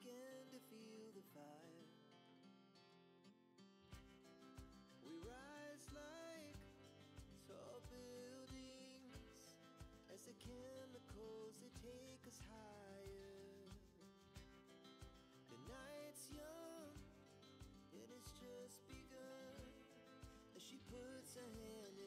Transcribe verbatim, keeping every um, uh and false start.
begin to feel the fire. We rise like tall buildings as the chemicals they take us higher. The night's young, it has just begun as she puts her hand